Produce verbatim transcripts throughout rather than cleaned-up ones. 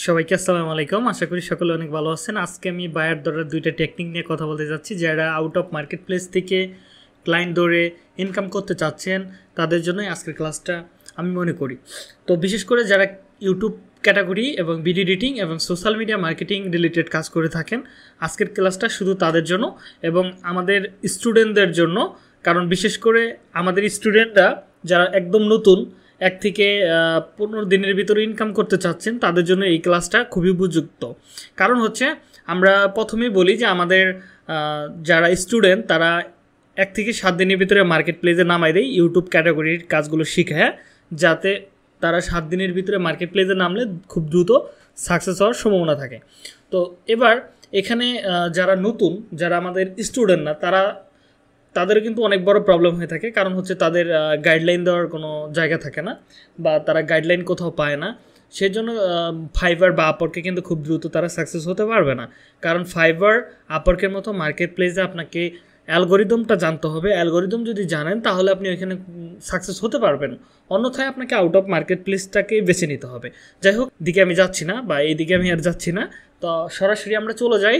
সবাইকে আসসালামু আলাইকুম। আশা করি সকলে অনেক ভালো আছেন। আজকে আমি বায়ার দরের দুইটা টেকনিক নিয়ে কথা বলতে যাচ্ছি। যারা আউট অফ মার্কেট প্লেস থেকে ক্লায়েন্ট ধরে ইনকাম করতে চাচ্ছেন তাদের জন্যই আজকের ক্লাসটা আমি মনে করি। তো বিশেষ করে যারা ইউটিউব ক্যাটাগরি এবং ভিডিও এডিটিং এবং সোশ্যাল মিডিয়া মার্কেটিং রিলেটেড কাজ করে থাকেন, আজকের ক্লাসটা শুধু তাদের জন্য এবং আমাদের স্টুডেন্টদের জন্য। কারণ বিশেষ করে আমাদের স্টুডেন্টরা যারা একদম নতুন, এক থেকে পনেরো দিনের ভিতরে ইনকাম করতে চাচ্ছেন, তাদের জন্য এই ক্লাসটা খুবই উপযুক্ত। কারণ হচ্ছে আমরা প্রথমেই বলি যে আমাদের যারা স্টুডেন্ট তারা এক থেকে সাত দিনের ভিতরে মার্কেট প্লেসে নামাই দেয় ইউটিউব ক্যাটাগরির কাজগুলো শিখে, যাতে তারা সাত দিনের ভিতরে মার্কেট প্লেসে নামলে খুব দ্রুত সাকসেস হওয়ার সম্ভাবনা থাকে। তো এবার এখানে যারা নতুন, যারা আমাদের স্টুডেন্ট না, তারা তাদের কিন্তু অনেক বড় প্রবলেম হয়ে থাকে। কারণ হচ্ছে তাদের গাইডলাইন দেওয়ার কোনো জায়গা থাকে না, বা তারা গাইডলাইন কোথাও পায় না। সেই জন্য ফাইবার বা আপওয়ার্কে কিন্তু খুব দ্রুত তারা সাকসেস হতে পারবে না। কারণ ফাইবার আপওয়ার্কের মতো মার্কেট প্লেসে আপনাকে অ্যালগোরিদমটা জানতে হবে। অ্যালগোরিদম যদি জানেন তাহলে আপনি ওইখানে সাকসেস হতে পারবেন, অন্যথায় আপনাকে আউট অফ মার্কেট প্লেসটাকে বেছে নিতে হবে। যাই হোক, দিকে আমি যাচ্ছি না, বা এই দিকে আমি আর যাচ্ছি না। তো সরাসরি আমরা চলে যাই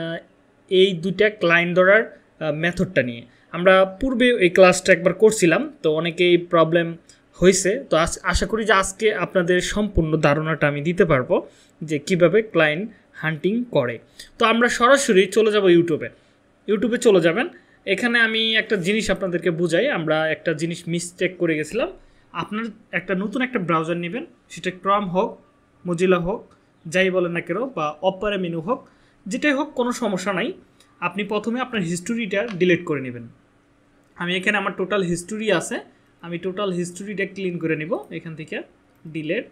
এই দুইটা ক্লায়েন্ট ধরার মেথডটা নিয়ে। আমরা পূর্বে এই ক্লাসটা একবার করছিলাম, তো অনেকেই প্রবলেম হয়েছে। তো আশা করি যে আজকে আপনাদের সম্পূর্ণ ধারণাটা আমি দিতে পারবো যে কিভাবে ক্লায়েন্ট হান্টিং করে। তো আমরা সরাসরি চলে যাব ইউটিউবে। ইউটিউবে চলে যাবেন। এখানে আমি একটা জিনিস আপনাদেরকে বুঝাই। আমরা একটা জিনিস মিস্টেক করে গেছিলাম। আপনার একটা নতুন একটা ব্রাউজার নেবেন, সেটা ক্রম হোক, মজিলা হোক, যাই বলেন না কেন, বা অপারা মেনু হোক, যেটাই হোক, কোনো সমস্যা নাই। আপনি প্রথমে আপনার হিস্টোরিটা ডিলিট করে নেবেন। আমি এখানে আমার টোটাল হিস্টোরি আছে, আমি টোটাল হিস্টোরিটা ক্লিন করে নিব। এখান থেকে ডিলেট,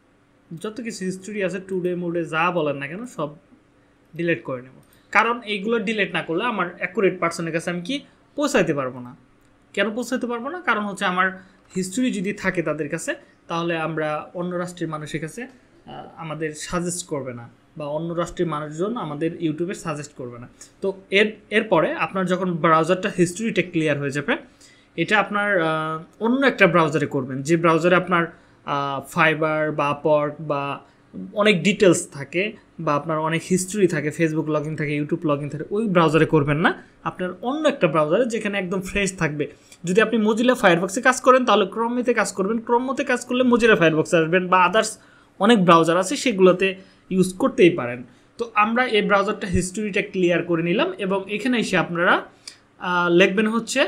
যত কিছু হিস্টোরি আছে টুডে মুডে যা বলেন না কেন সব ডিলেট করে নেব। কারণ এইগুলো ডিলেট না করলে আমার অ্যাকুরেট পার্সনের কাছে আমি কি পৌঁছাইতে পারবো না। কেন পৌঁছাইতে পারবো না? কারণ হচ্ছে আমার হিস্টোরি যদি থাকে তাদের কাছে, তাহলে আমরা অন্য রাষ্ট্রের মানুষের কাছে আমাদের সাজেস্ট করবে না, বা অন্য রাষ্ট্রের মানুষজন আমাদের ইউটিউবে সাজেস্ট করবে না। তো এর এরপরে আপনার যখন ব্রাউজারটা হিস্টোরিটা ক্লিয়ার হয়ে যাবে, এটা আপনার অন্য একটা ব্রাউজারে করবেন, যে ব্রাউজারে আপনার ফাইবার বা আপওয়ার্ক বা অনেক ডিটেলস থাকে, বা আপনার অনেক হিস্টোরি থাকে, ফেসবুক লগ ইন থাকে, ইউটিউব লগ ইন থাকে। ওই ব্রাউজারে করবেন না, আপনার অন্য একটা ব্রাউজারে যেখানে একদম ফ্রেশ থাকবে। যদি আপনি মজিলা ফায়ারবক্সে কাজ করেন তাহলে ক্রোমতে কাজ করবেন, ক্রোমতে কাজ করলে মজিলা ফায়ারবক্সে আসবেন, বা আদার্স অনেক ব্রাউজার আছে সেগুলোতে ইউজ করতেই পারেন। তো আমরা এই ব্রাউজারটা হিস্টোরিটা ক্লিয়ার করে নিলাম, এবং এখানে এসে আপনারা লিখবেন হচ্ছে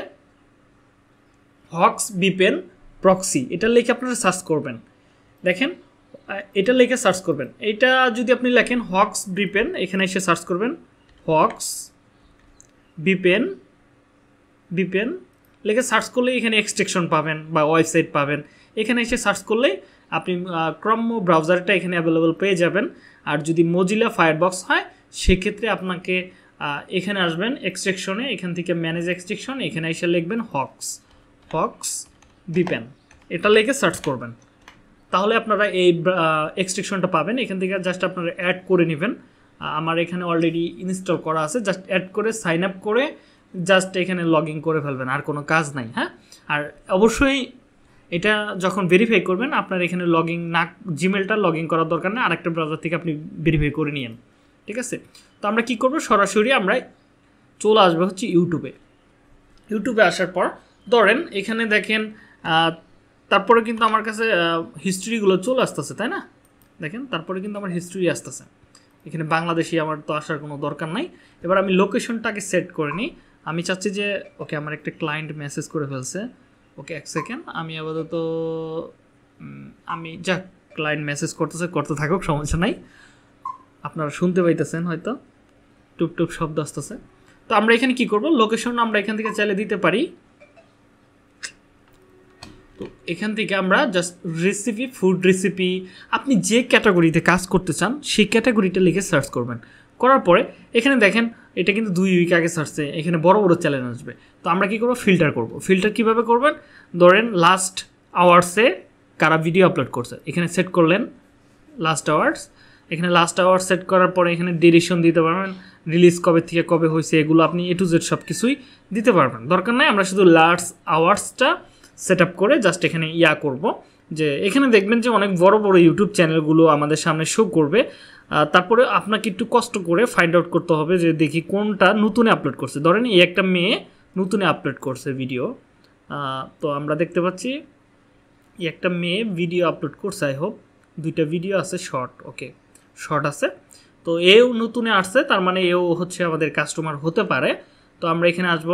হক্স ভিপিএন প্রক্সি। এটা লিখে আপনারা সার্চ করবেন। দেখেন, এটা লিখে সার্চ করবেন। এটা যদি আপনি লেখেন হক্স ভিপিএন, এখানে এসে সার্চ করবেন হক্স ভিপিএন ভিপিএন লিখে সার্চ করলে এখানে এক্সট্রাকশন পাবেন বা ওয়েবসাইট পাবেন। এখানে এসে সার্চ করলেই আপনি ক্রম ব্রাউজারটা এখানে অ্যাভেলেবল পেয়ে যাবেন। আর যদি মজিলা ফায়ারবক্স হয় সেক্ষেত্রে আপনাকে এখানে আসবেন এক্সট্রাকশনে, এখান থেকে ম্যানেজ এক্সট্রাকশন, এখানে এসে লিখবেন হক্স হক্স ভিপিএন, এটা লিখে সার্চ করবেন। তাহলে আপনারা এই এক্সট্রাকশনটা পাবেন। এখান থেকে জাস্ট আপনারা অ্যাড করে নেবেন। আমার এখানে অলরেডি ইনস্টল করা আছে, জাস্ট অ্যাড করে সাইন আপ করে জাস্ট এখানে লগ ইন করে ফেলবেন, আর কোনো কাজ নাই। হ্যাঁ, আর অবশ্যই এটা যখন ভেরিফাই করবেন আপনার এখানে লগ ইন না, জিমেলটা লগ ইন করার দরকার নেই, আরেকটা ব্রাউজার থেকে আপনি ভেরিফাই করে নিন। ঠিক আছে? তো আমরা কি করব, সরাসরি আমরা চলে আসবো হচ্ছে ইউটিউবে। ইউটিউবে আসার পর ধরেন এখানে দেখেন, তারপরে কিন্তু আমার কাছে হিস্ট্রিগুলো চলে আসতেছে, তাই না? দেখেন, তারপরে কিন্তু আমার হিস্ট্রি আসতেছে। এখানে বাংলাদেশি আমার তো আসার কোনো দরকার নাই। এবার আমি লোকেশনটাকে সেট করে নিই। আমি চাচ্ছি যে ওকে, আমার একটা ক্লায়েন্ট মেসেজ করে ফেলছে। ওকে, এক সেকেন্ড, আমি আপাতত আমি যা ক্লায়েন্ট মেসেজ করতেছে করতে থাকুক, সমস্যা নাই। আপনারা শুনতে পাইতেছেন হয়তো টুপ টুপ শব্দ আসতেছে। তো আমরা এখানে কি করব, লোকেশন আমরা এখান থেকে চাইলে দিতে পারি। তো এখান থেকে আমরা জাস্ট রেসিপি, ফুড রেসিপি, আপনি যে ক্যাটাগরিতে কাজ করতে চান সেই ক্যাটাগরিটা লিখে সার্চ করবেন। করার পরে এখানে দেখেন, এটা কিন্তু দুই উইক আগে সার্চে এখানে বড় বড় চ্যালেঞ্জ আসবে। তো আমরা কী করবো, ফিল্টার করব। ফিল্টার কীভাবে করবেন, ধরেন লাস্ট আওয়ার্সে কারা ভিডিও আপলোড করছে, এখানে সেট করলেন লাস্ট আওয়ার্স। এখানে লাস্ট আওয়ার্স সেট করার পরে এখানে ডিউরেশন দিতে পারবেন, রিলিজ কবে থেকে কবে হয়েছে, এগুলো আপনি এ টু জেড সব কিছুই দিতে পারবেন। দরকার নাই, আমরা শুধু লাস্ট আওয়ার্সটা সেট আপ করে জাস্ট এখানে ইয়া করব, যে এখানে দেখবেন যে অনেক বড় বড় ইউটিউব চ্যানেলগুলো আমাদের সামনে শো করবে। তারপরে আপনাকে একটু কষ্ট করে ফাইন্ড আউট করতে হবে যে দেখি কোনটা নতুনে আপলোড করছে। ধরেন এই একটা মেয়ে নতুনে আপলোড করছে ভিডিও, তো আমরা দেখতে পাচ্ছি এই একটা মেয়ে ভিডিও আপলোড করছে। আই হোপ দুইটা ভিডিও আছে শর্ট, ওকে শর্ট আছে। তো এও নতুনে আসছে, তার মানে এও হচ্ছে আমাদের কাস্টমার হতে পারে। তো আমরা এখানে আসবো,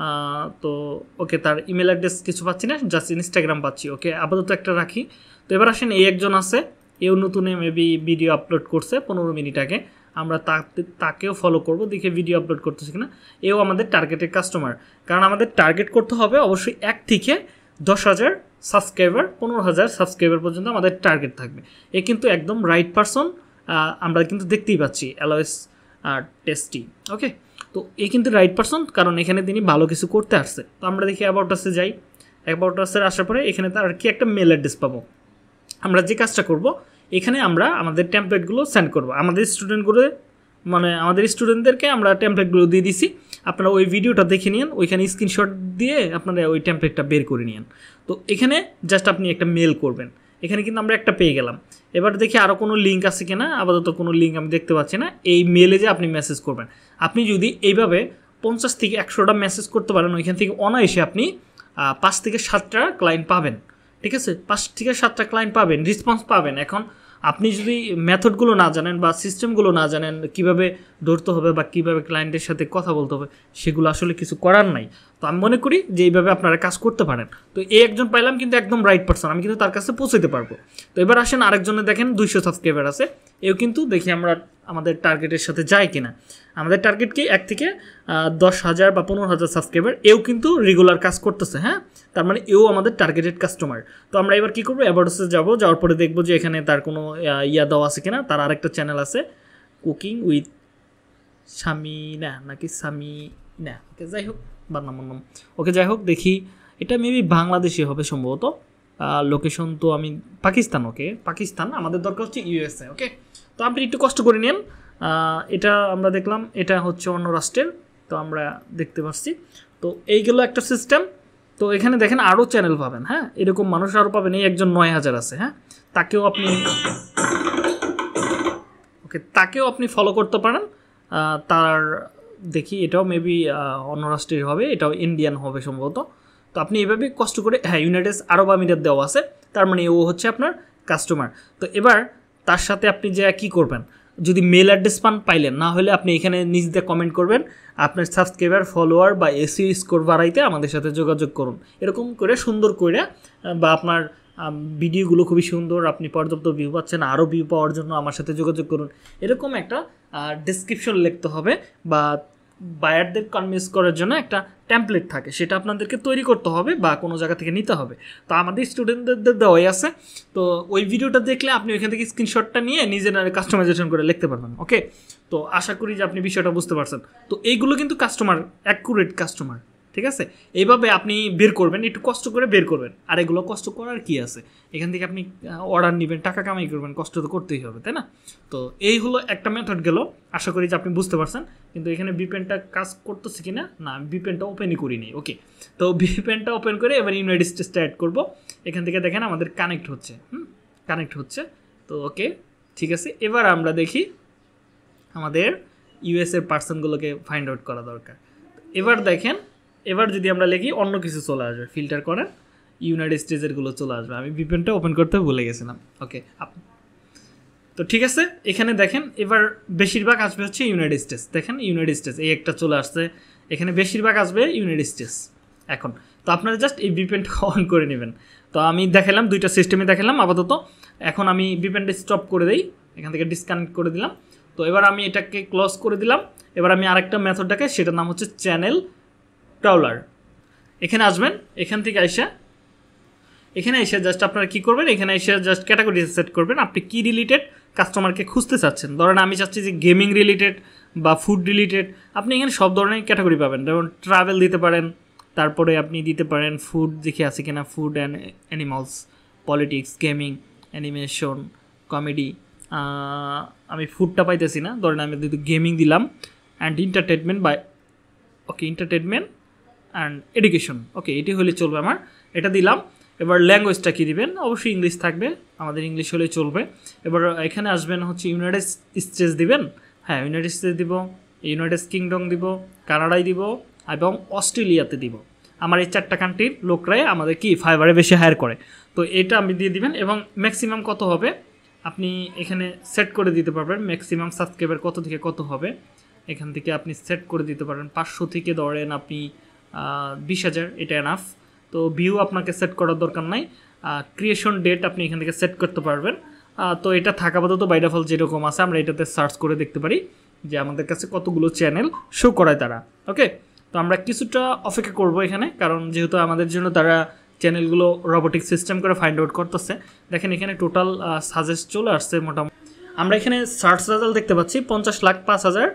তো ওকে তার ইমেল অ্যাড্রেস কিছু পাচ্ছি না, জাস্ট ইনস্টাগ্রাম পাচ্ছি। ওকে আপাতত একটা রাখি। তো এবার আসেন এই একজন আছে, এও নতুনে মেবি ভিডিও আপলোড করছে পনেরো মিনিট আগে, আমরা তাকেও ফলো করব, দেখে ভিডিও আপলোড করতেছে কিনা। এও আমাদের টার্গেটেড কাস্টমার, কারণ আমাদের টার্গেট করতে হবে অবশ্যই এক থেকে দশ হাজার সাবস্ক্রাইবার, পনেরো হাজার সাবস্ক্রাইবার পর্যন্ত আমাদের টার্গেট থাকবে। এ কিন্তু একদম রাইট পারসন, আমরা কিন্তু দেখতেই পাচ্ছি অ্যালওয়েস টেস্টি। ওকে, তো এ কিন্তু রাইট পারসন, কারণ এখানে তিনি ভালো কিছু করতে আসছে। তো আমরা দেখি অ্যাবাউট আসে যাই। অ্যাবাউট আসে আসার পরে এখানে তার কি একটা মেল অ্যাড্রেস পাবো। আমরা যে কাজটা করব, এখানে আমরা আমাদের টেমপ্লেটগুলো সেন্ড করব আমাদের স্টুডেন্টগুলো, মানে আমাদের স্টুডেন্টদেরকে আমরা টেমপ্লেটগুলো দিয়ে দিছি। আপনারা ওই ভিডিওটা দেখে নিন, ওইখানে স্ক্রিনশট দিয়ে আপনারা ওই টেমপ্লেটটা বের করে নিন। তো এখানে জাস্ট আপনি একটা মেল করবেন। এখানে কিন্তু আমরা একটা পেয়ে গেলাম। এবার দেখি আরও কোনো লিঙ্ক আছে কিনা, আপাতত কোনো লিঙ্ক আমি দেখতে পাচ্ছি না। এই মেলে যে আপনি মেসেজ করবেন, আপনি যদি এইভাবে পঞ্চাশ থেকে একশোটা মেসেজ করতে পারেন, ওইখান থেকে অনায়াসে আপনি পাঁচ থেকে সাতটা ক্লায়েন্ট পাবেন। ঠিক আছে, পাঁচ থেকে সাতটা ক্লায়েন্ট পাবেন, রেসপন্স পাবেন। এখন আপনি যদি মেথডগুলো না জানেন বা সিস্টেমগুলো না জানেন, কিভাবে ধরতে হবে বা কীভাবে ক্লায়েন্টের সাথে কথা বলতে হবে, সেগুলো আসলে কিছু করার নাই। তো আমি মনে করি যে এইভাবে আপনারা কাজ করতে পারেন। তো এই একজন পাইলাম কিন্তু একদম রাইট পারসন, আমি কিন্তু তার কাছে পৌঁছাতে পারবো। তো এবার আসেন আরেকজনে, দেখেন দুইশো সাবস্ক্রাইবার আছে, এও কিন্তু দেখি আমরা আমাদের টার্গেটের সাথে যায় কিনা। আমাদের টার্গেট কি এক থেকে দশ হাজার বা পনেরো হাজার সাবস্ক্রাইবার, এও কিন্তু রেগুলার কাজ করতেছে। হ্যাঁ, তার মানে এও আমাদের টার্গেটেড কাস্টমার। তো আমরা এবার কী করবো, অ্যাবাউটসে যাবো, যাওয়ার পরে দেখবো যে এখানে তার কোনো ইয়া দেওয়া আছে কিনা। তার আরেকটা চ্যানেল আছে, কুকিং উইথ সামিনা নাকি সামিনা, ওকে যাই হোক বার নাম নাম ওকে যাই হোক, দেখি এটা মেবি বাংলাদেশি হবে সম্ভবত। লোকেশন তো আমি পাকিস্তান, ওকে পাকিস্তান, আমাদের দরকার হচ্ছে ইউএসএ। ওকে, তো আপনি একটু কষ্ট করে নিন। এটা আমরা দেখলাম এটা হচ্ছে অন্য রাষ্ট্রের, তো আমরা দেখতে পাচ্ছি। তো এইগুলো একটা সিস্টেম। তো এখানে দেখেন আরও চ্যানেল পাবেন। হ্যাঁ, এরকম মানুষ আরও পাবেন। এই একজন নয় হাজার আছে, হ্যাঁ, তাকেও আপনি ওকে তাকেও আপনি ফলো করতে পারেন। তার দেখি এটাও মেবি অন্য রাষ্ট্রের হবে, এটাও ইন্ডিয়ান হবে সম্ভবত। তো আপনি এভাবে কষ্ট করে, হ্যাঁ ইউনাইটেড আরব আমিরাত দেওয়া আছে, তার মানে ও হচ্ছে আপনার কাস্টমার। তো এবার তার সাথে আপনি যে কী করবেন, যদি মেল অ্যাড্রেস পান পাইলেন, না হলে আপনি এখানে নিজ দিয়ে কমেন্ট করবেন আপনার সাবস্ক্রাইবার, ফলোয়ার বা এসইও স্কোর বাড়াইতে আমাদের সাথে যোগাযোগ করুন। এরকম করে সুন্দর করে, বা আপনার ভিডিওগুলো খুবই সুন্দর, আপনি পর্যাপ্ত ভিউ পাচ্ছেন, আরও ভিউ পাওয়ার জন্য আমার সাথে যোগাযোগ করুন, এরকম একটা ডেসক্রিপশন লিখতে হবে। বা বায়ারদের কনভিন্স করার জন্য একটা টেমপ্লেট থাকে, সেটা আপনাদেরকে তৈরি করতে হবে বা কোনো জায়গা থেকে নিতে হবে। তো আমাদের স্টুডেন্টদের দেওয়াই আছে। তো ওই ভিডিওটা দেখলে আপনি ওইখান থেকে স্ক্রিনশটটা নিয়ে নিজের কাস্টমাইজেশন করে লিখতে পারবেন। ওকে, তো আশা করি যে আপনি বিষয়টা বুঝতে পারছেন। তো এইগুলো কিন্তু কাস্টমার, অ্যাকুরেট কাস্টমার। ঠিক আছে, এইভাবে আপনি বের করবেন, একটু কষ্ট করে বের করবেন। আর এগুলো কষ্ট করার কি আছে, এখান থেকে আপনি অর্ডার নেবেন, টাকা কামাই করবেন, কষ্ট তো করতেই হবে, তাই না? তো এই হলো একটা মেথড গেল, আশা করি যে আপনি বুঝতে পারছেন। কিন্তু এখানে ভিপিএনটা কাজ করতেছে কি না, না ভিপিএনটা ওপেনই করিনি। ওকে, তো ভিপিএনটা ওপেন করে এবার ইউনাইটেড স্টেটসটা অ্যাড করবো। এখান থেকে দেখেন আমাদের কানেক্ট হচ্ছে, হুম কানেক্ট হচ্ছে। তো ওকে ঠিক আছে, এবার আমরা দেখি আমাদের ইউএসএর পার্সনগুলোকে ফাইন্ড আউট করা দরকার। এবার দেখেন, এবার যদি আমরা লিখি অন্য কিছু চলে আসবে, ফিল্টার করেন ইউনাইটেড স্টেটসেরগুলো চলে আসবে। আমি ভিপিএনটা ওপেন করতে ভুলে গেছিলাম। ওকে, তো ঠিক আছে, এখানে দেখেন এবার বেশিরভাগ আসবে হচ্ছে ইউনাইটেড স্টেটস। দেখেন ইউনাইটেড স্টেটস এই একটা চলে আসছে, এখানে বেশিরভাগ আসবে ইউনাইটেড স্টেটস। এখন তো আপনারা জাস্ট এই ভিপিএনটা অন করে নেবেন। তো আমি দেখালাম দুইটা সিস্টেমে দেখালাম আপাতত। এখন আমি ভিপিএনটা স্টপ করে দিই, এখান থেকে ডিসকানেক্ট করে দিলাম। তো এবার আমি এটাকে ক্লোজ করে দিলাম। এবার আমি আরেকটা মেথডটাকে, সেটার নাম হচ্ছে চ্যানেল ক্রাউলার। এখানে আসবেন, এখান থেকে আইসা এখানে এসে জাস্ট আপনারা কী করবেন, এখানে এসে জাস্ট ক্যাটাগরি সেট করবেন আপনি কী রিলেটেড কাস্টমারকে খুঁজতে চাচ্ছেন। ধরেন আমি চাচ্ছি যে গেমিং রিলেটেড বা ফুড রিলেটেড, আপনি এখানে সব ধরনের ক্যাটাগরি পাবেন। যেমন ট্রাভেল দিতে পারেন, তারপরে আপনি দিতে পারেন ফুড, দেখে আছে কিনা food and animals, politics, gaming, animation, comedy. আমি ফুডটা পাইতেছি না, ধরেন আমি যদি গেমিং দিলাম, অ্যান্ড এন্টারটেনমেন্ট বা okay entertainment and education. Okay, এটি হলে চলবে আমার, এটা দিলাম। এবার ল্যাঙ্গুয়েজটা কী দিবেন, অবশ্যই ইংলিশ থাকবে, আমাদের ইংলিশ হলেই চলবে। এবার এখানে আসবেন হচ্ছে ইউনাইটেড স্টেটস দিবেন, হ্যাঁ ইউনাইটেড স্টেটস দিব, ইউনাইটেড কিংডম দিব, কানাডায় দিব এবং অস্ট্রেলিয়াতে দিব। আমার এই চারটা কান্ট্রির লোকরাই আমাদের কি ফাইবারে বেশি হায়ার করে, তো এটা আমি দিয়ে দিবেন। এবং ম্যাক্সিমাম কত হবে আপনি এখানে সেট করে দিতে পারবেন, ম্যাক্সিমাম সাবস্ক্রাইবার কত থেকে কত হবে এখান থেকে আপনি সেট করে দিতে পারবেন। পাঁচশো থেকে ধরেন আপনি বিশ হাজার, এটা এনাফ। তো ভিউ আপনাকে সেট করার দরকার নাই। ক্রিয়েশন ডেট আপনি এখান থেকে সেট করতে পারবেন। তো এটা থাকা আপাতত বাই ডিফল্ট যেরকম আছে আমরা এটাতে সার্চ করে দেখতে পারি যে আমাদের কাছে কতগুলো চ্যানেল শো করায় তারা। ওকে, তো আমরা কিছুটা অপেক্ষা করব এখানে, কারণ যেহেতু আমাদের জন্য তারা চ্যানেলগুলো রোবোটিক সিস্টেম করে ফাইন্ড আউট করতেছে। দেখেন এখানে টোটাল সাজেস্ট চলে আসছে মোটামুটি। আমরা এখানে সার্চ রেজাল্ট দেখতে পাচ্ছি পঞ্চাশ লাখ পাঁচ হাজার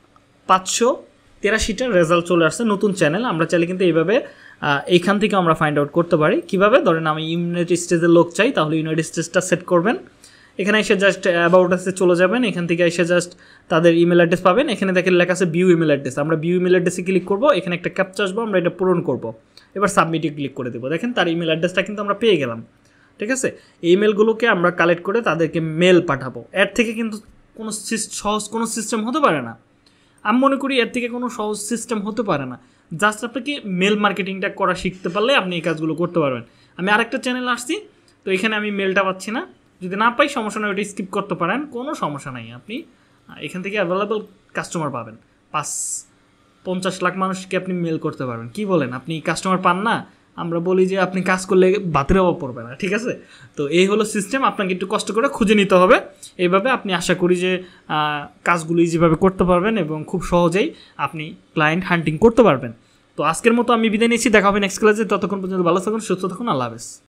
পাঁচশো তেরাশিটার রেজাল্ট চলে আসছে নতুন চ্যানেল। আমরা চাইলে কিন্তু এইভাবে এইখান থেকে আমরা ফাইন্ড আউট করতে পারি। কীভাবে, ধরেন আমি ইউনাইটেড স্টেটসের লোক চাই, তাহলে ইউনাইটেড স্টেটসটা সেট করবেন। এখানে এসে জাস্ট অ্যাবাউট আসে চলে যাবেন, এখান থেকে এসে জাস্ট তাদের ইমেল অ্যাড্রেস পাবেন। এখানে দেখেন লেখা আছে ভিউ ইমেল অ্যাড্রেস, আমরা ভিউ ইমেল অ্যাড্রেসে ক্লিক করবো, এখানে একটা ক্যাপচা আসবো, আমরা এটা পূরণ করবো। এবার সাবমিটে ক্লিক করে দেবো, দেখেন তার ইমেল অ্যাড্রেসটা কিন্তু আমরা পেয়ে গেলাম। ঠিক আছে, এই ইমেলগুলোকে আমরা কালেক্ট করে তাদেরকে মেল পাঠাবো। এর থেকে কিন্তু কোনো সহজ কোনো সিস্টেম হতে পারে না, আমি মনে করি এর থেকে কোনো সহজ সিস্টেম হতে পারে না। জাস্ট আপনাকে মেল মার্কেটিংটা করা শিখতে পারলে আপনি এই কাজগুলো করতে পারবেন। আমি আরেকটা চ্যানেল আসছি, তো এখানে আমি মেলটা পাচ্ছি না, যদি না পাই সমস্যা নয়, ওটা স্কিপ করতে পারেন, কোনো সমস্যা নাই। আপনি এখান থেকে অ্যাভেলেবল কাস্টমার পাবেন, পাঁচ পঞ্চাশ লাখ মানুষকে আপনি মেল করতে পারবেন। কি বলেন, আপনি কাস্টমার পান না? আমরা বলি যে আপনি কাজ করলে ভাতের অভাব পড়বে না। ঠিক আছে, তো এই হলো সিস্টেম, আপনাকে একটু কষ্ট করে খুঁজে নিতে হবে। এইভাবে আপনি আশা করি যে কাজগুলো ইজিভাবে করতে পারবেন এবং খুব সহজেই আপনি ক্লায়েন্ট হান্টিং করতে পারবেন। তো আজকের মতো আমি বিদায় নিচ্ছি, দেখা হবে নেক্সট ক্লাসে। ততক্ষণ পর্যন্ত ভালো থাকুন, সুস্থ থাকুন, আল্লাহ হাফেজ।